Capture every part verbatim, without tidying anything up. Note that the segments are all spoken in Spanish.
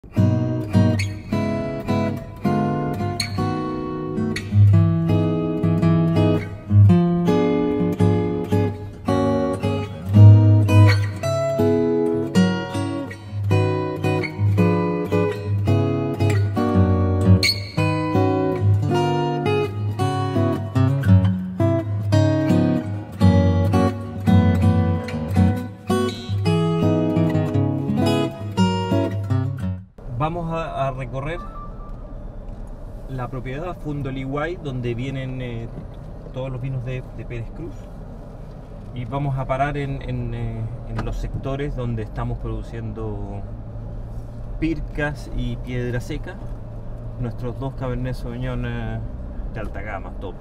Vamos a, a recorrer la propiedad Fundoliguay, donde vienen eh, todos los vinos de, de Pérez Cruz, y vamos a parar en, en, eh, en los sectores donde estamos produciendo Pircas y Piedra Seca, nuestros dos Cabernet Sauvignon eh, de alta gama, top.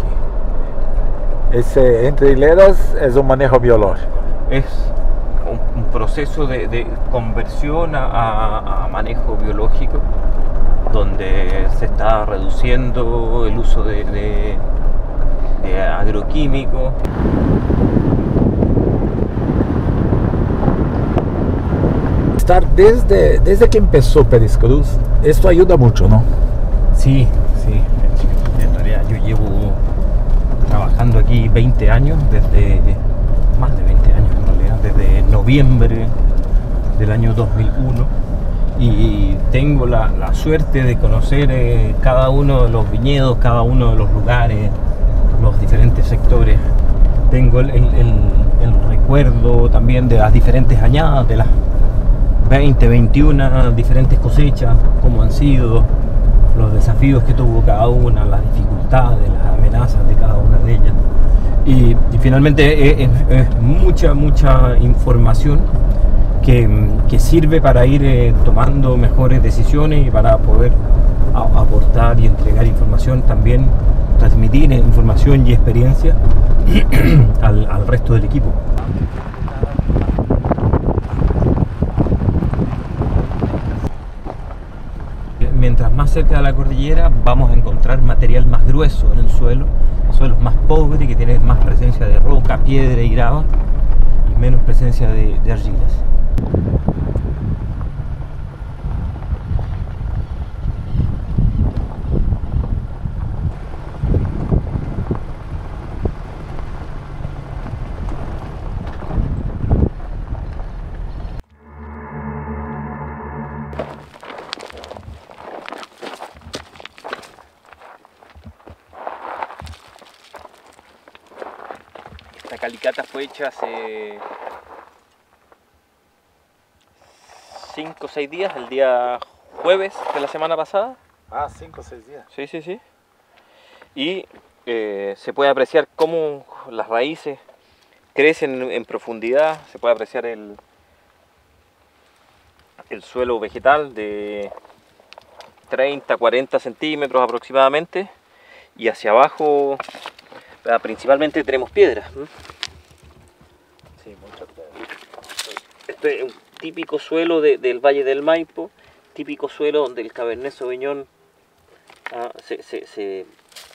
Ese entre hileras es un manejo biológico. Es un, un proceso de, de conversión a, a, a manejo biológico, donde se está reduciendo el uso de, de, de agroquímicos. Estar desde, desde que empezó Pérez Cruz, esto ayuda mucho, ¿no? Sí, sí, en realidad yo llevo trabajando aquí veinte años, desde más de veinte años en realidad, desde noviembre del año dos mil uno, y tengo la, la suerte de conocer eh, cada uno de los viñedos, cada uno de los lugares, los diferentes sectores. Tengo el, el, el, el recuerdo también de las diferentes añadas, de las veinte, veintiuna diferentes cosechas, cómo han sido, los desafíos que tuvo cada una, las dificultades, las amenazas de cada una de ellas. Y, y finalmente es, es mucha, mucha información que, que sirve para ir eh, tomando mejores decisiones y para poder a, aportar y entregar información, también transmitir información y experiencia al, al resto del equipo. Mientras más cerca de la cordillera vamos a encontrar material más grueso en el suelo, suelos más pobres, que tienen más presencia de roca, piedra y grava, y menos presencia de, de argilas. Esta calicata fue hecha hace cinco o seis días, el día jueves de la semana pasada. Ah, cinco o seis días. Sí, sí, sí. Y eh, se puede apreciar cómo las raíces crecen en, en profundidad, se puede apreciar el, el suelo vegetal de treinta a cuarenta centímetros aproximadamente, y hacia abajo principalmente tenemos piedras. Sí, muchas piedras. Este es un típico suelo de, del Valle del Maipo, típico suelo donde el Cabernet Sauvignon ah, se, se, se,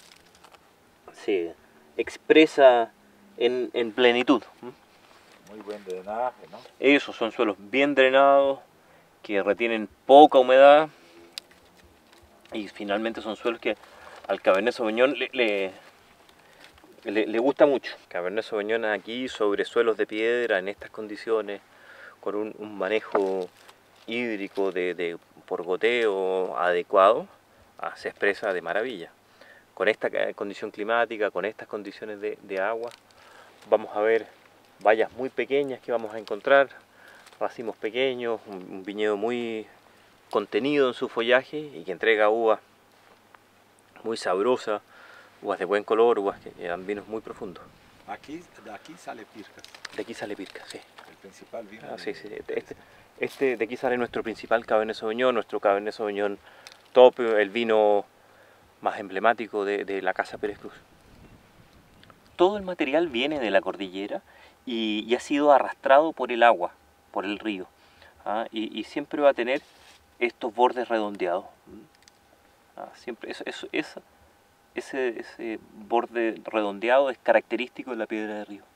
se expresa en, en plenitud. Muy buen drenaje, ¿no? Esos son suelos bien drenados, que retienen poca humedad, y finalmente son suelos que al Cabernet Sauvignon le, le Le, le gusta mucho. Cabernet Sauvignon aquí sobre suelos de piedra, en estas condiciones, con un, un manejo hídrico de, de, por goteo adecuado, ah, se expresa de maravilla. Con esta condición climática, con estas condiciones de, de agua, vamos a ver vallas muy pequeñas que vamos a encontrar, racimos pequeños, un, un viñedo muy contenido en su follaje y que entrega uvas muy sabrosas, uvas de buen color, uvas que dan vinos muy profundos. Aquí, de aquí sale Pircas. De aquí sale Pircas, sí. El principal vino. Ah, sí, sí. Este, este de aquí sale nuestro principal Cabernet Sauvignon, nuestro Cabernet Sauvignon top, el vino más emblemático de, de la Casa Pérez Cruz. Todo el material viene de la cordillera y, y ha sido arrastrado por el agua, por el río. ¿Ah? Y, y siempre va a tener estos bordes redondeados. ¿Ah? Siempre eso, eso, eso Ese, ese borde redondeado es característico de la piedra de río,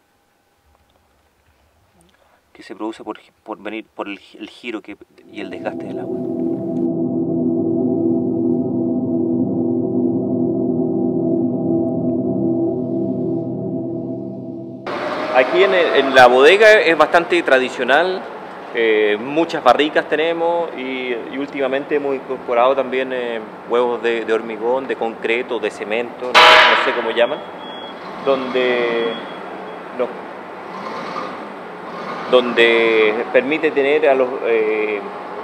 que se produce por, por, venir, por el, el giro que, y el desgaste del agua. Aquí en, el, en la bodega es bastante tradicional, eh, muchas barricas tenemos y, y últimamente hemos incorporado también eh, huevos de, de hormigón, de concreto, de cemento, no, no sé cómo llaman, donde, no, donde permite tener a los eh,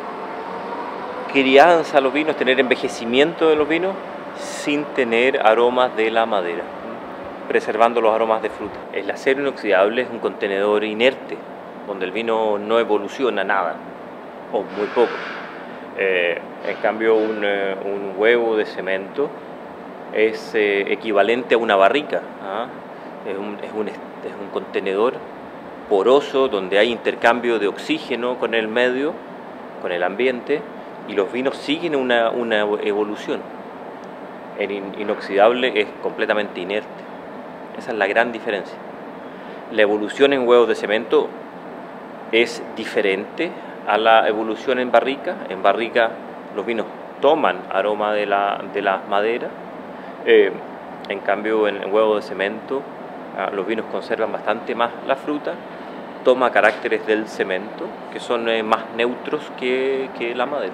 crianza a los vinos, tener envejecimiento de los vinos sin tener aromas de la madera, preservando los aromas de fruta. El acero inoxidable es un contenedor inerte, donde el vino no evoluciona nada, o muy poco. Eh, en cambio, un, eh, un huevo de cemento es eh, equivalente a una barrica. ¿ah? Es, un, es, un, es un contenedor poroso, donde hay intercambio de oxígeno con el medio, con el ambiente, y los vinos siguen una, una evolución. El inoxidable es completamente inerte. Esa es la gran diferencia. La evolución en huevos de cemento es diferente a la evolución en barrica. En barrica los vinos toman aroma de la, de las maderas. Eh, en cambio en, en huevos de cemento ah, los vinos conservan bastante más la fruta. Toma caracteres del cemento que son eh, más neutros que, que la madera.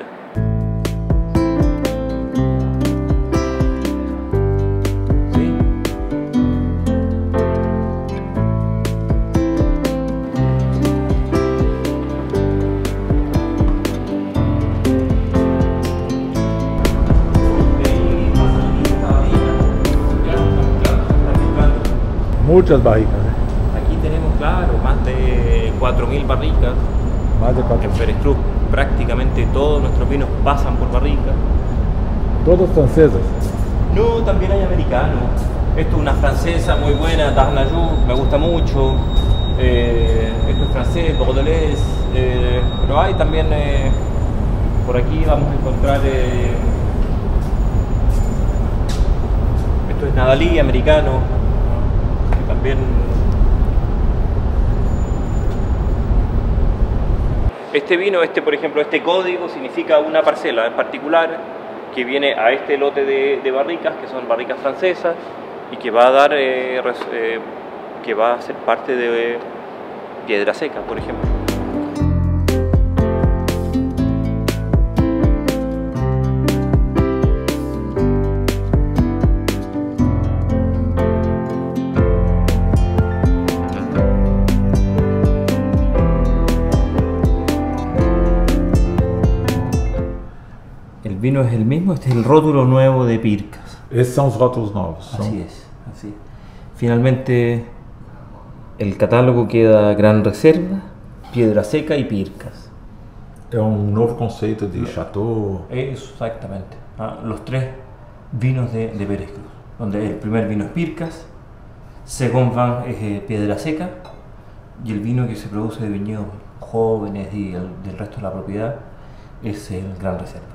Muchas barricas. ¿eh? Aquí tenemos, claro, más de cuatro mil barricas. Más de cuatro. En Pérez Cruz prácticamente todos nuestros vinos pasan por barrica. ¿Todos franceses? No, también hay americanos. Esto es una francesa muy buena, Darnayou, me gusta mucho. Eh, esto es francés, Bordelés. Eh, pero hay también, eh, por aquí vamos a encontrar... Eh, esto es Nadalí, americano. También este vino, este por ejemplo, este código significa una parcela en particular que viene a este lote de, de barricas, que son barricas francesas, y que va a dar, eh, res, eh, que va a ser parte de eh, Piedra Seca, por ejemplo. El vino es el mismo, este es el rótulo nuevo de Pircas. Estos son los rótulos nuevos. Así ¿no? es, así es. Finalmente el catálogo queda Gran Reserva, Piedra Seca y Pircas. Es un nuevo concepto de chateau. Exactamente. Ah, los tres vinos de, de Pérez Cruz, donde el primer vino es Pircas, Segón Van es eh, Piedra Seca, y el vino que se produce de viñedos jóvenes y el, del resto de la propiedad es el Gran Reserva.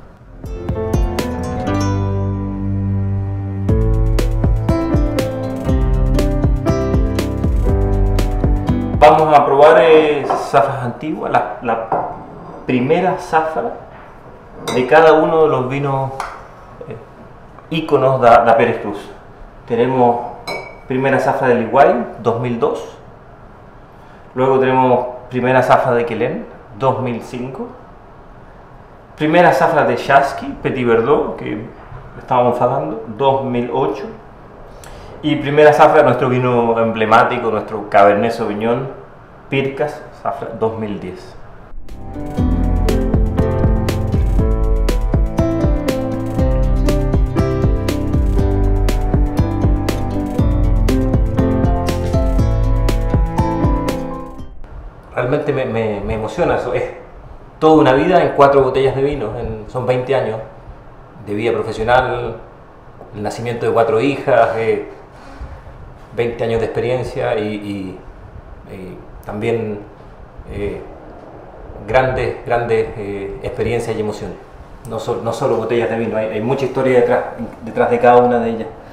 Vamos a probar eh, zafras antiguas, la, la primera zafra de cada uno de los vinos eh, íconos de, de Pérez Cruz. Tenemos primera zafra de Liguay, dos mil dos, luego tenemos primera zafra de Quelén, dos mil cinco, primera zafra de Chasqui, Petit Verdot, que estábamos hablando, dos mil ocho, y primera zafra de nuestro vino emblemático, nuestro Cabernet Sauvignon, Pircas, zafra dos mil diez. Realmente me, me, me emociona eso, es toda una vida en cuatro botellas de vino, en, son veinte años de vida profesional, el nacimiento de cuatro hijas, eh, veinte años de experiencia y, y, y también eh, grandes, grandes eh, experiencias y emociones. No, so, no solo botellas de vino, hay, hay mucha historia detrás, detrás de cada una de ellas.